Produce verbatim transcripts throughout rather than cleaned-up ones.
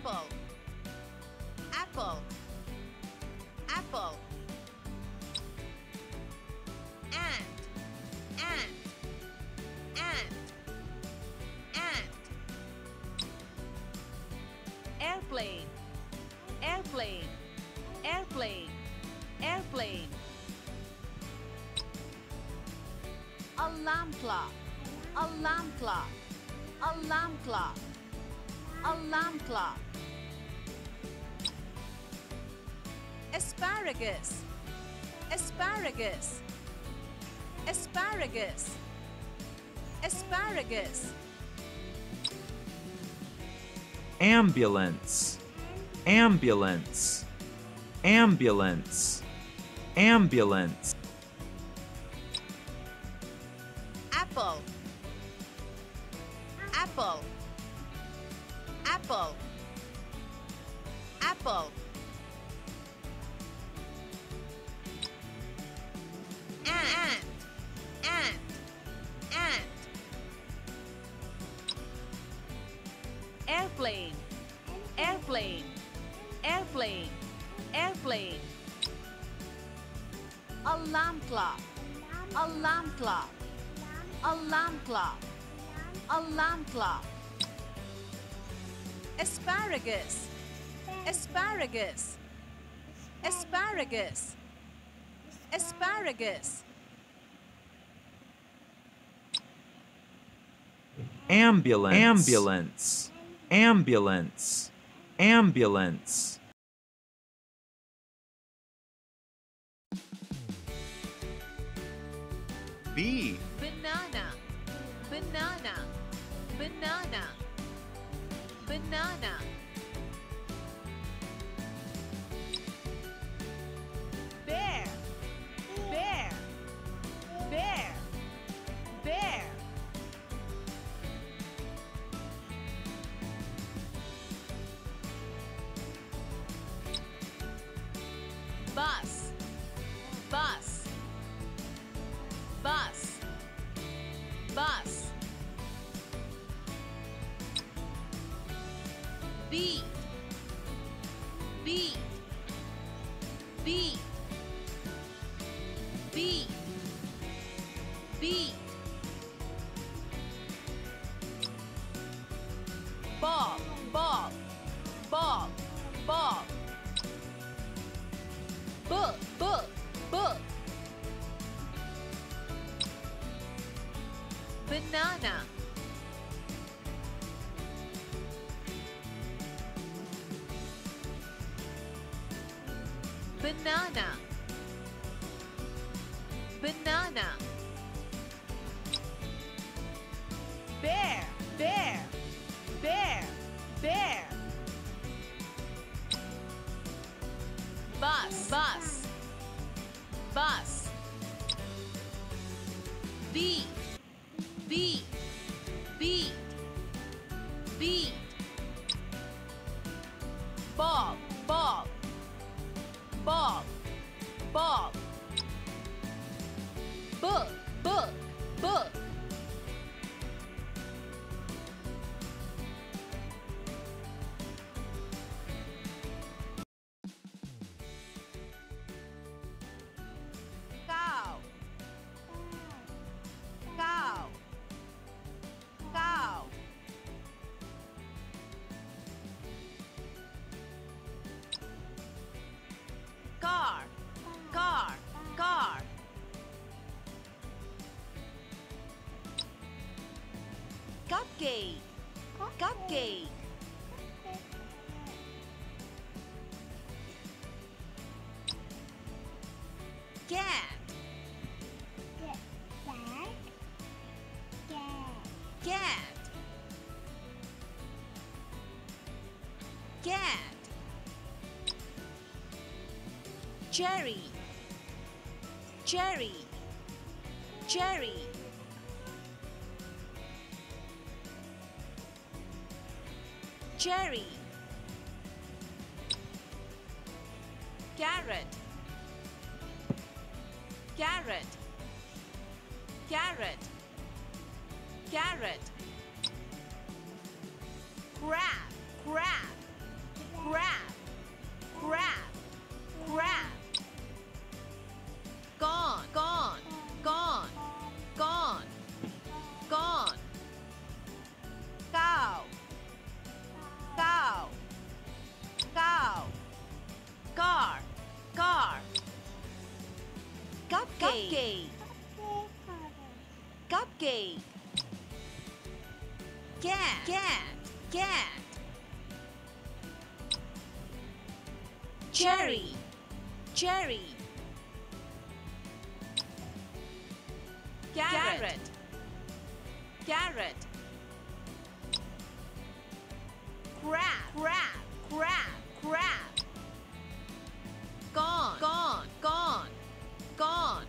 apple, apple, apple. Ant, ant, ant, ant. Airplane, airplane, airplane, airplane. Alarm clock, alarm clock, alarm clock, alarm clock. Asparagus, asparagus, asparagus, asparagus. Ambulance, ambulance, ambulance, ambulance. Apple, apple, apple, apple. Ant, ant, ant. Airplane, airplane, airplane, airplane. Alarm clock, alarm clock, alarm clock, alarm clock. Asparagus, asparagus, asparagus, asparagus. Ambulance, ambulance, ambulance, ambulance. B. Banana, banana, banana, banana. Bear, bear, bear, bear. Bus, bus, bus, bus. Beat, beat, beat, beat, beat. Ball, ball, ball, ball. Book, book, book. Banana, banana, banana. Bear, bear, bear, bear. Bus, bus, bus. Beat, beat, beat, beat. Ball, ball, ball, ball. Book, book, book. Cow, cow, cow. Car, car, car. Cupcake, cupcake. Cat, cat, cat. Cherry, cherry, cherry. Cherry. Carrot, carrot, carrot, carrot. Crab, crab, cake. Cat, cat, cat. Cherry, cherry. Carrot, carrot. Crab, crab, crab, crab. Gone, gone, gone, gone.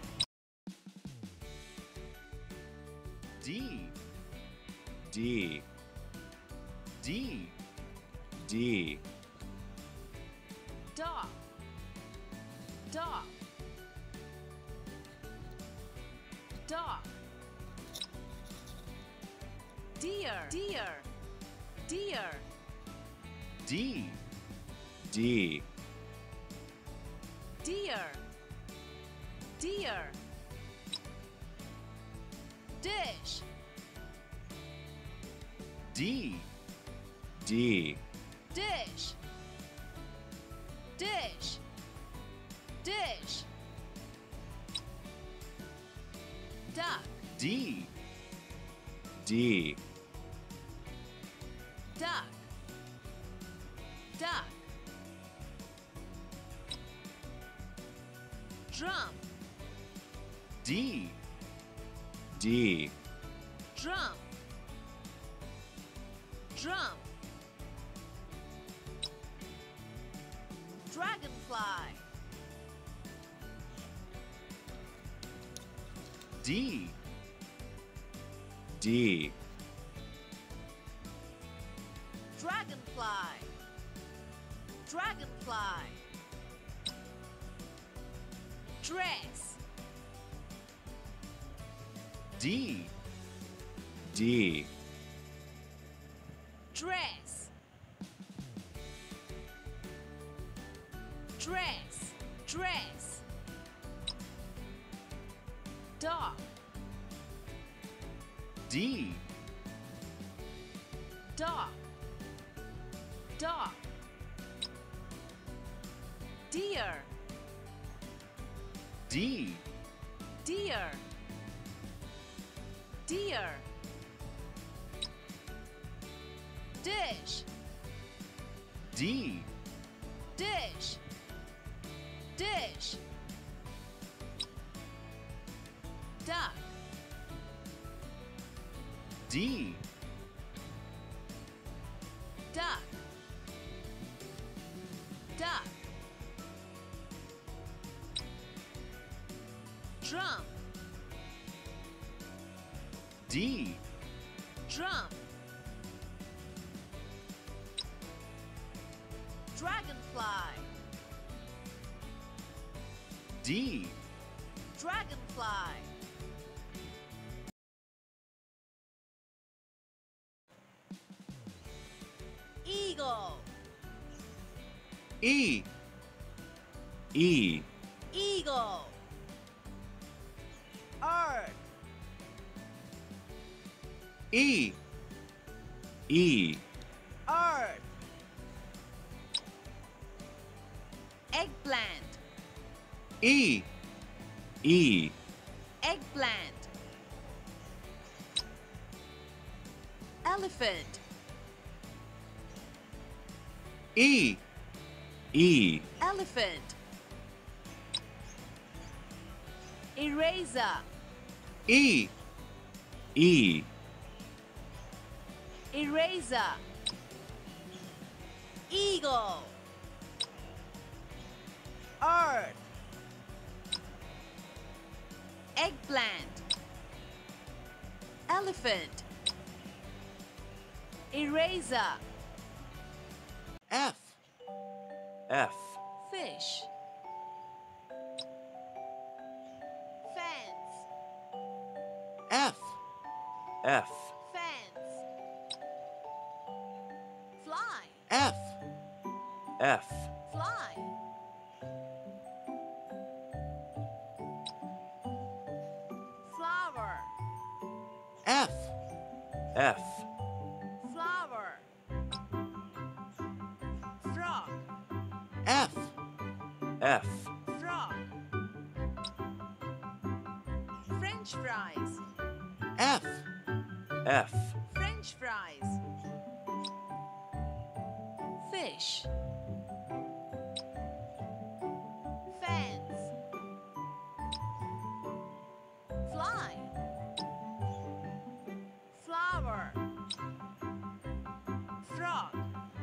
D, D, D, D. Dog, dog, dog. Deer, deer, deer. D, D. Deer, deer. Dish, D, D. dish, dish, dish. Duck, D, D. duck, duck. Drum, D, D. drum, drum. Dragonfly, D, D. dragonfly, dragonfly. Dress, D, D. dress, dress, dress. Dog, D, dog, dog. Deer, D, deer, deer. Dish, D, dish, dish. Duck, D, duck, duck. Drum, D, drum. Dragonfly, D. dragonfly. Eagle, E, E. eagle. Earth, E, E. earth. Eggplant, E, E. eggplant. Elephant, E, E. elephant. Eraser, E, E. eraser. Eagle, earth. Eggplant, elephant. Eraser, F, F. fish. Fence, F, F. fence. Fly, F, F. fly. Flower, F, F. flower. Frog, F, F. frog. French fries, F, F, French fries. Fish. Fence. Fly. Flower. Frog.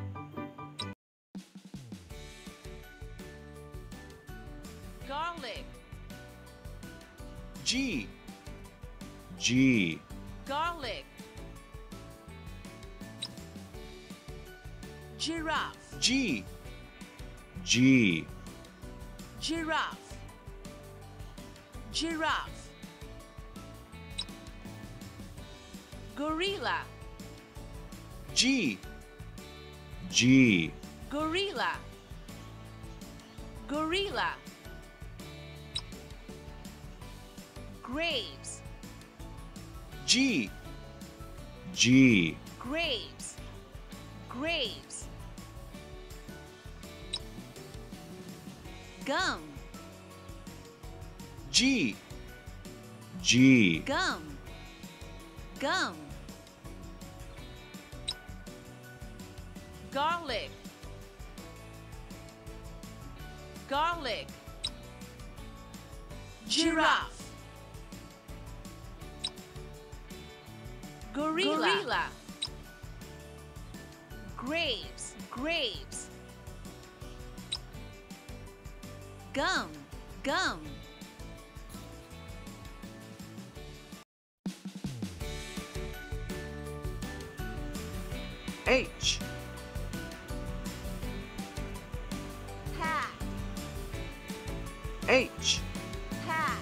Garlic. G, G, Garlic. Giraffe. G, G, Giraffe. Giraffe. Gorilla. G, G, Gorilla. Gorilla. Grapes. G, G, Grapes. Grapes. Gum. G, G, Gum. Gum. Garlic. Garlic. Giraffe. Gorilla. Gorilla. Grapes. Grapes. Gum. Gum. H, Hat. H, Hat.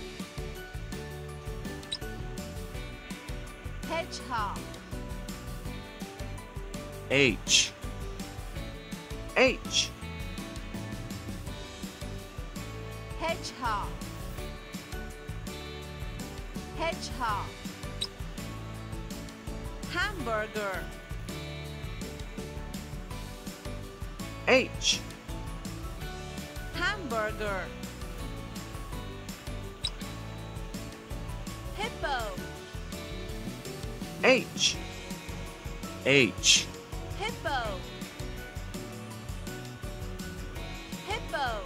Hedgehog. H, H, Hedgehog. Hedgehog. Hamburger. H, Hamburger. Hippo. H, H, Hippo. Hippo.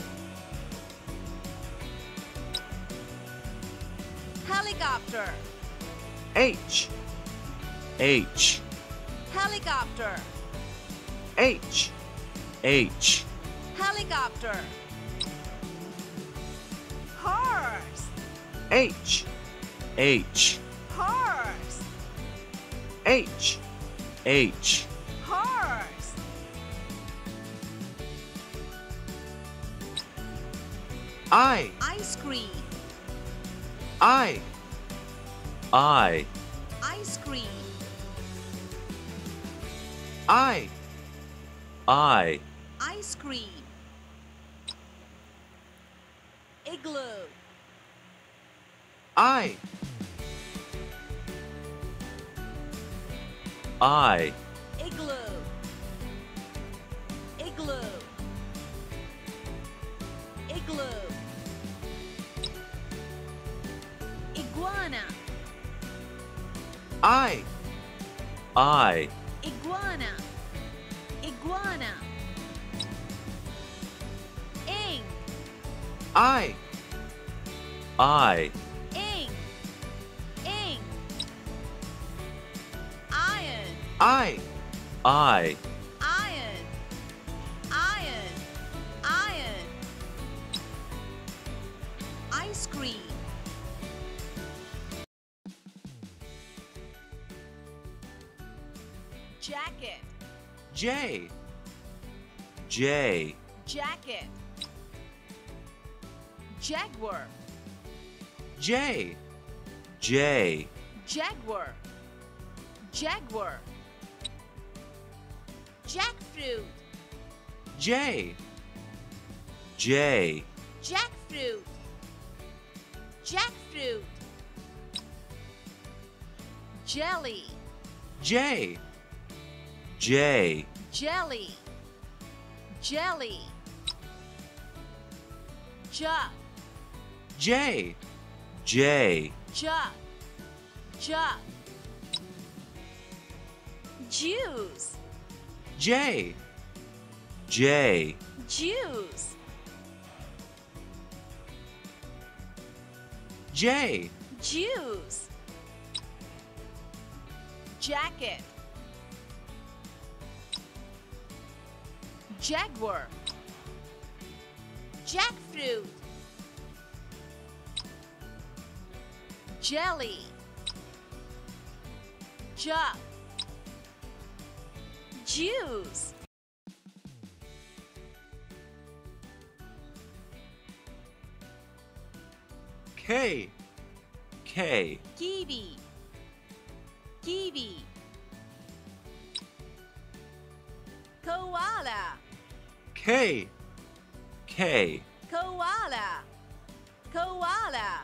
Helicopter. H, H, Helicopter. H, H, Helicopter. Horse. H, H, Horse. H, H, Horse. I, Ice cream. I, I, Ice cream. I, I, Ice cream. Igloo. I, I, Igloo. Igloo. Igloo. Iguana. I, I, Iguana. Iguana. Ing. I, I, Ing. Ing. Iron. I, I, Iron. Iron. Iron. Ice cream. Jacket. J, J, Jacket. Jaguar. J, J, Jaguar. Jaguar. Jackfruit. J, J, Jackfruit. Jackfruit. Jelly. J, J, Jelly. Jelly. Jug. J, J, Jug. Jug. Juice. J, J, Juice. J, Juice. Jacket. Jaguar. Jackfruit. Jelly. Jug. Juice. K, K, Kiwi. Kiwi. Koala. K, K, Koala. Koala.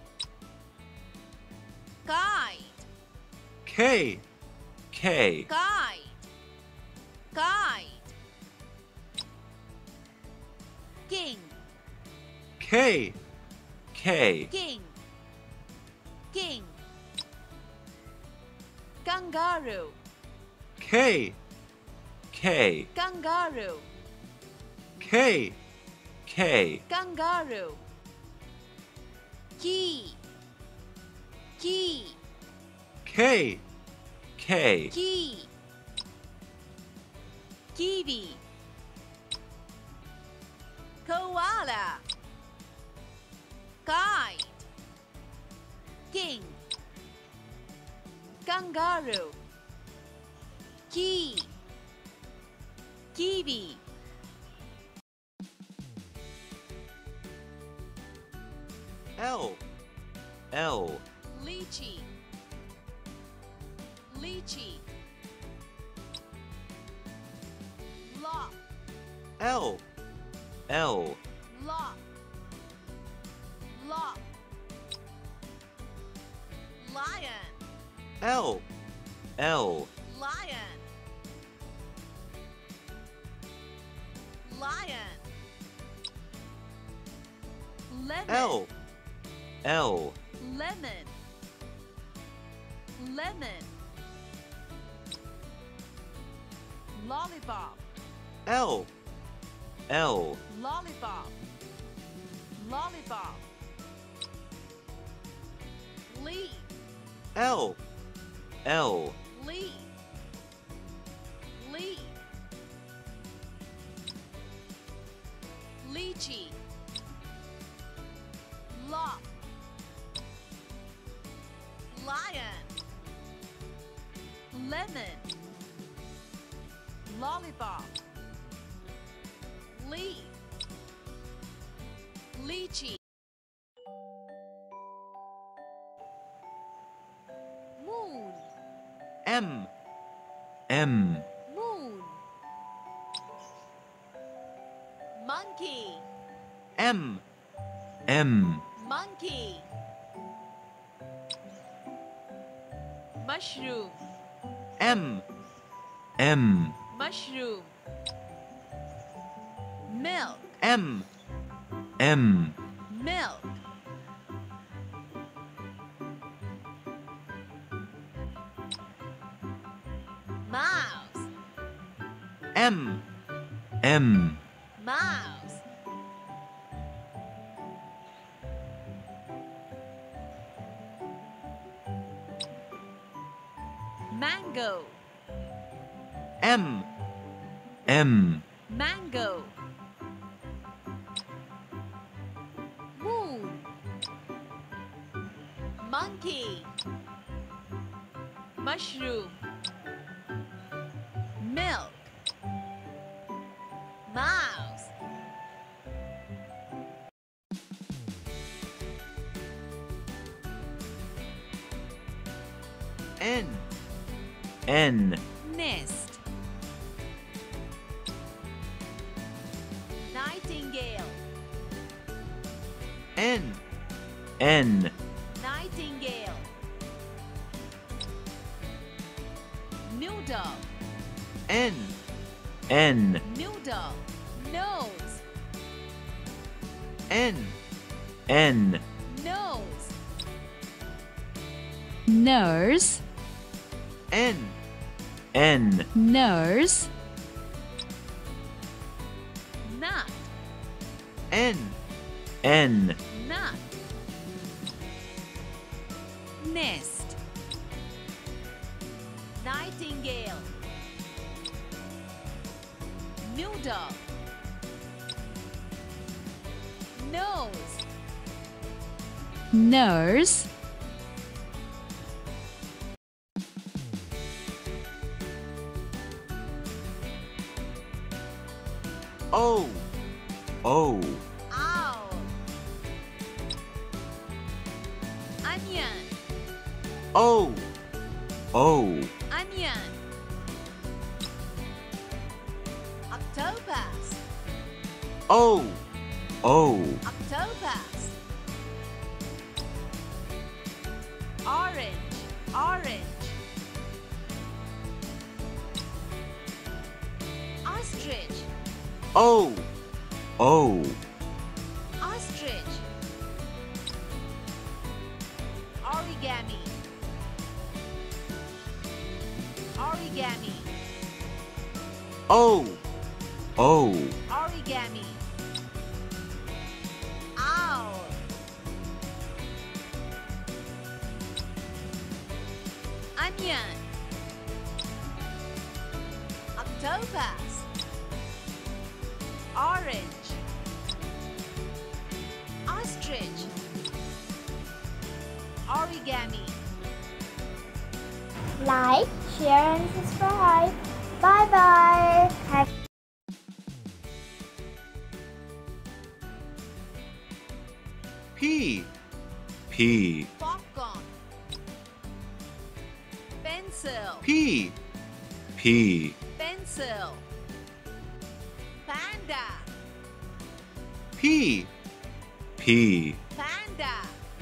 Kite. K, K, Kite. Kite. King. K, K, King. King. Kangaroo. K, K, Kangaroo. K, K, Kangaroo. Key. Key. K, K, Key. Kiwi. Koala. Kite. King. Kangaroo. Key. Kiwi. L, L, Lychee. Lychee. Lock. L, L, Lock. Lock. Lion. L, L, Lion. Lion. Lemon. L, L, Lemon. Lemon. Lollipop. L, L, Lollipop. Lollipop. Leaf. L, L, Leaf. Leaf. Lychee. Lock. Lion. Lemon. Lollipop. Leaf. Lychee. Moon. M, M, Moon. Monkey. M, M, Monkey. Mushroom. M, M, Mushroom. Milk. M, M, Milk. Mouse. M, M, Mouse. Mango. M, M, Mango. Moon. Monkey. Mushroom. Milk. Mouse. N, N, Nest. Nightingale. N, N, Nightingale. Noodle. N, N, Noodle. Nose. N, N, Nose. Nurse, N, N, nurse, Nut. N, N, Nut. Nest. Nightingale. Noodle. Nose. nurse, O, O, Owl. Onion. O, O, Onion. Octopus. O, O, Octopus. Orange. Orange. Ostrich. O, O, Ostrich. Origami. Origami. O, O, Origami. Owl. Onion. Octopus. Orange. Ostrich. Origami. Like, share, and subscribe. Bye bye. Have P, P, Popcorn. Pencil. P, P, Pencil. Panda. P, P, Panda.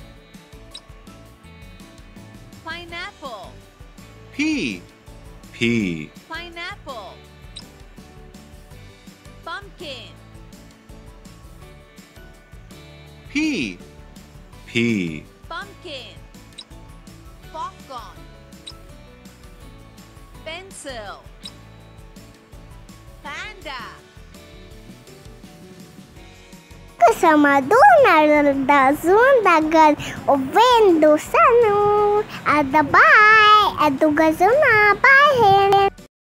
Pineapple. P, P, Pineapple. Pumpkin. P, P, Pumpkin. Popcorn. Pencil. Panda. kasama Donald Dazun dagan o vendo sanu. Ada bye. Adu gazuna bye.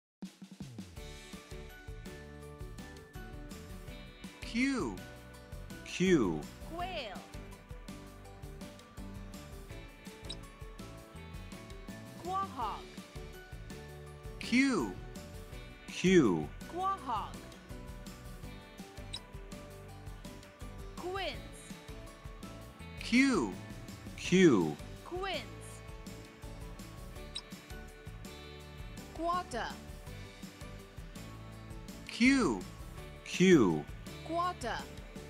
Q, Q, Quail. Quahog. Q, Q, Quahog. Quince. Q, Q, Quince. Quarter. Q, Q, Quarter.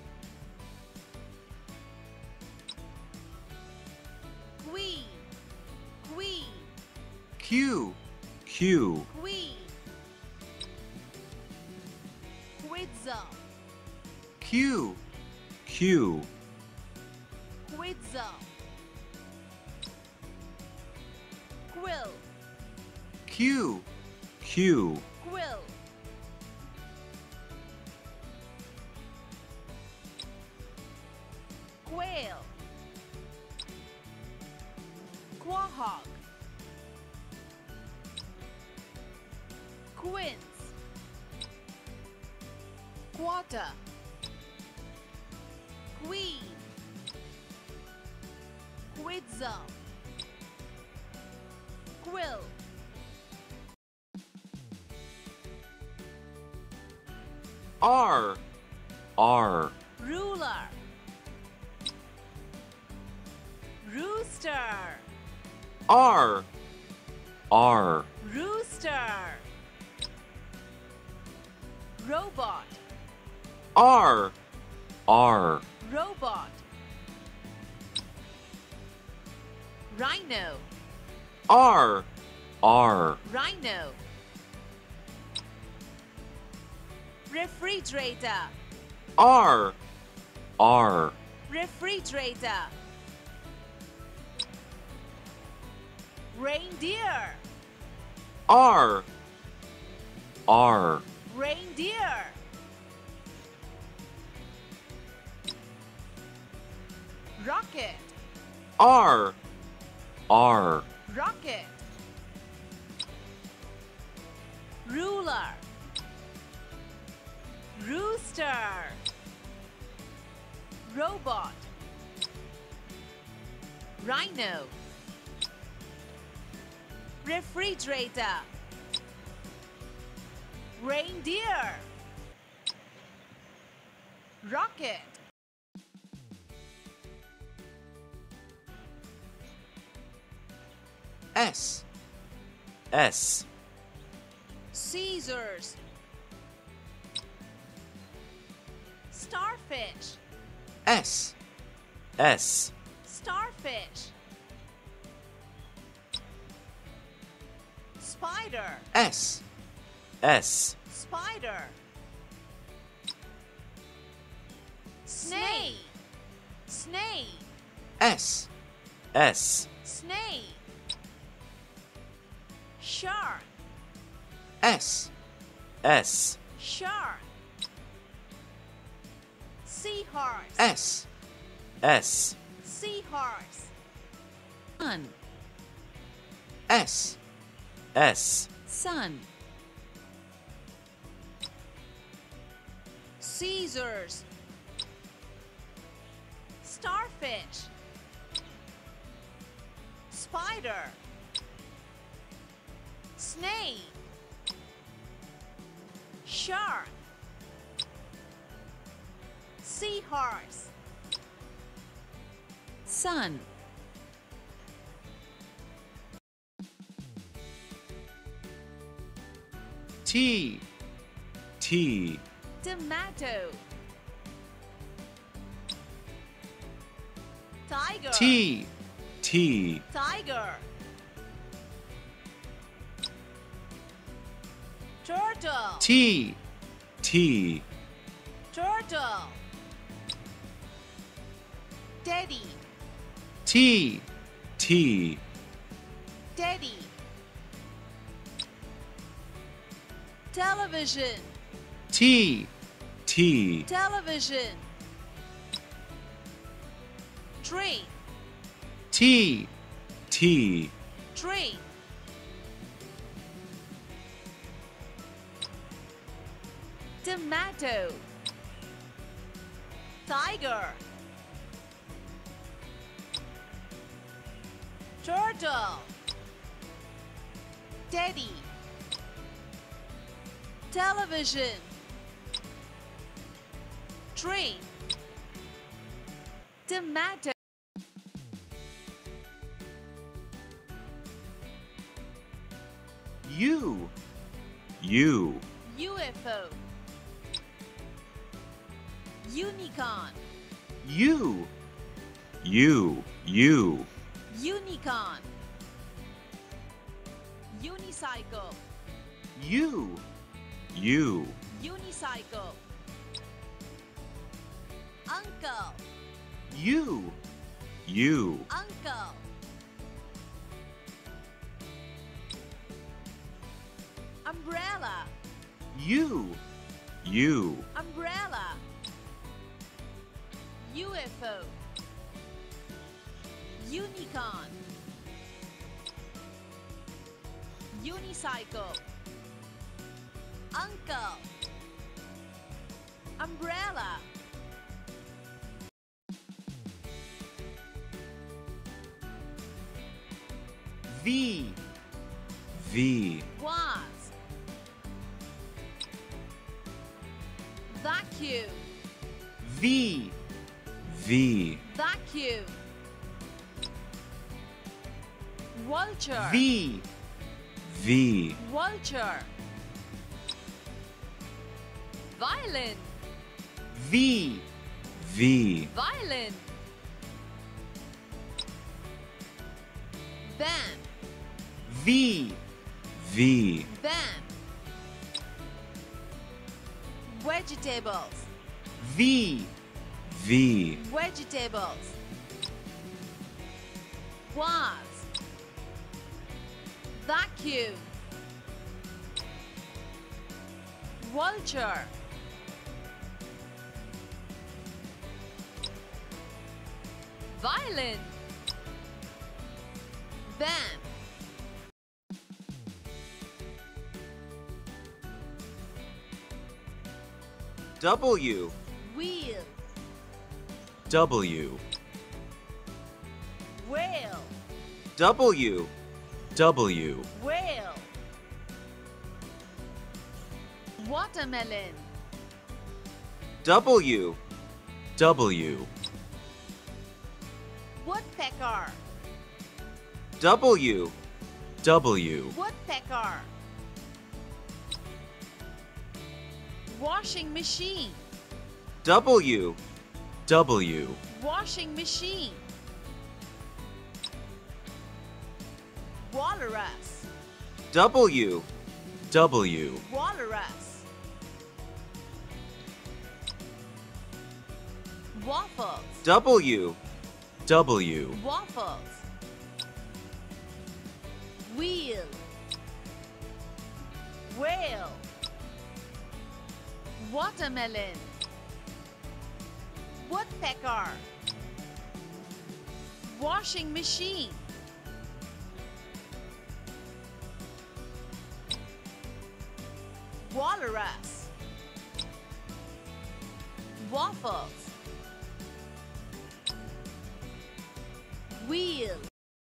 Queen. Queen. Q, Q, Queen. Quetzal. Q, Q, Quetzal. Quill. Q, Q, Quill. Quail. Quahog. Quince. Quarter. Queen. Quetzal. Quill. R, R, Ruler. Rooster. R, R, Rooster. Robot. R, R, Robot. Rhino. R, R, Rhino. Refrigerator. R, R, Refrigerator. Reindeer. R, R, Reindeer. Rocket. R, R, Rocket. Ruler. Rooster. Robot. Rhino. Refrigerator. Reindeer. Rocket. S, S, Scissors. Starfish. S, S, Starfish. Spider. S, S, Spider. Snake. Snake. S, S, Snake. Shark. S, S, Shark. Seahorse. S, S, Seahorse. Sun. S, S, Sun. Scissors. Starfish. Spider. Snake. Shark. Seahorse. Sun. T, T, Tomato. Tiger. T, T, Tiger. Turtle. T, T, Turtle. Teddy. T, T, Teddy. Television. T, T, Television. Tree. T, T, Tree. Tomato. Tiger. Turtle. Teddy. Television. Tree. Tomato. U, U, U F O. Unicorn. U, U, U, Unicorn. Unicycle. U, U, Unicycle. Uncle. U, U, Uncle. Umbrella. U, U, Umbrella. U F O. Unicorn. Unicycle. Uncle. Umbrella. V, V, Was. Vacuum. V, V, Vacuum. Vulture. V, V, Vulture. Violin. V, V, Violin. Van. V, V, Van. Vegetables. V, V, Vegetables. Was. Vacuum. vulture, violin, vamp, W, wheel, W, whale, W, W, whale, watermelon, W, W, woodpecker, W, W, woodpecker, washing machine, W, W, washing machine, walrus, W, W, walrus, waffles, W, W, waffles, wheel, whale, watermelon, woodpecker, washing machine, walrus, waffles, wheel,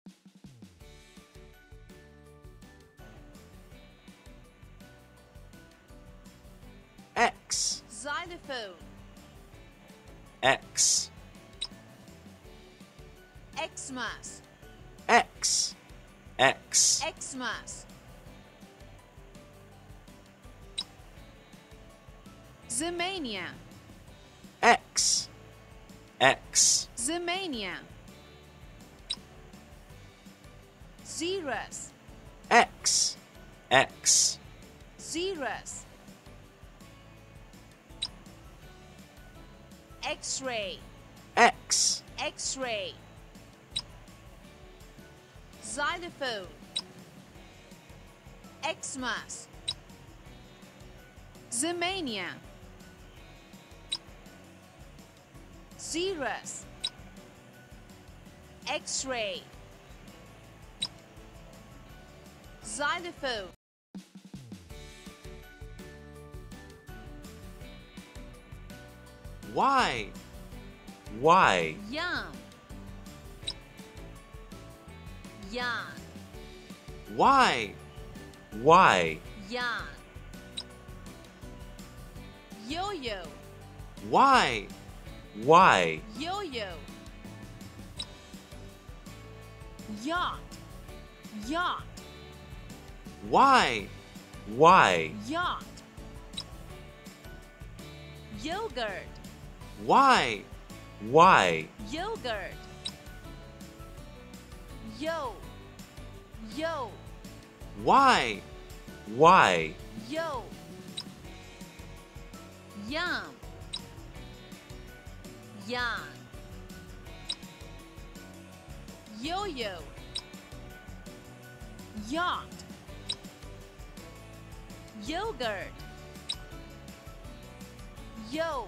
X, xylophone, X, Xmas, X, X, Xmas, Zemania, X, X, Zemania, Xerus, X, X, Xerus, X-ray, X, X-ray, xylophone, Xmas, Zemania, Xerus, X-ray, xylophone, Y, Y, yum, yarn, Y, Y, yarn, yo-yo, Y, Y, yo-yo, yacht, yacht, Y, Y, yacht, yogurt, Y, Y, yogurt, yo, yo, Y, Y, yo, yum, yarn, yo-yo, yacht, yogurt, yo,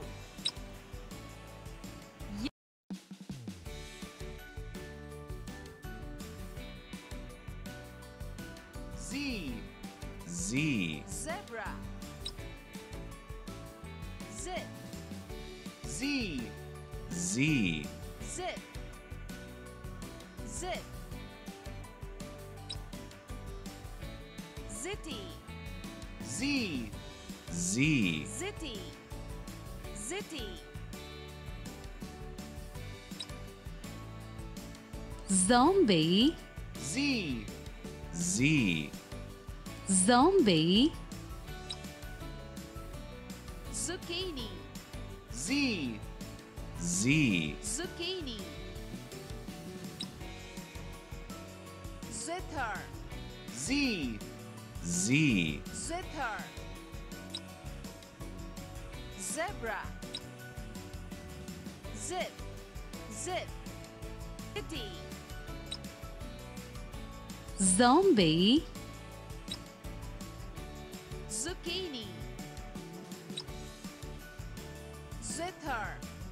Z, Z, zebra, zip, Z, Z, zip, zip, zitty, Z, Z, zitty, zitty, Zombie, Z, Z, zombie, zucchini, Z, Z, zucchini, zither, Z, Z, zither, zebra, zip, zip, zitty, zombie, zucchini, Zither.